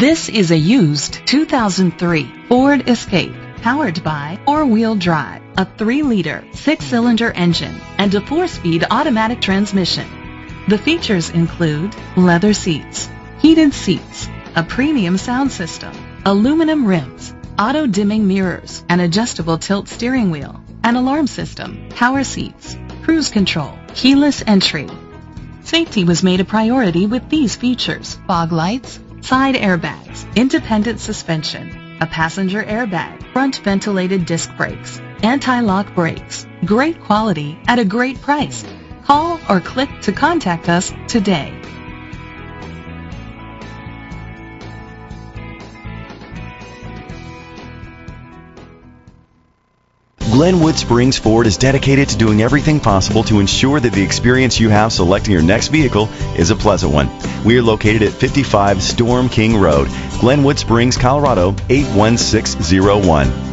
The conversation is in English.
This is a used 2003 Ford Escape, powered by four-wheel drive, a 3-liter, 6-cylinder engine, and a 4-speed automatic transmission. The features include leather seats, heated seats, a premium sound system, aluminum rims, auto-dimming mirrors, an adjustable tilt steering wheel, an alarm system, power seats, cruise control, keyless entry. Safety was made a priority with these features: fog lights, side airbags, independent suspension, a passenger airbag, front ventilated disc brakes, anti-lock brakes. Great quality at a great price. Call or click to contact us today. Glenwood Springs Ford is dedicated to doing everything possible to ensure that the experience you have selecting your next vehicle is a pleasant one. We are located at 55 Storm King Road, Glenwood Springs, Colorado 81601.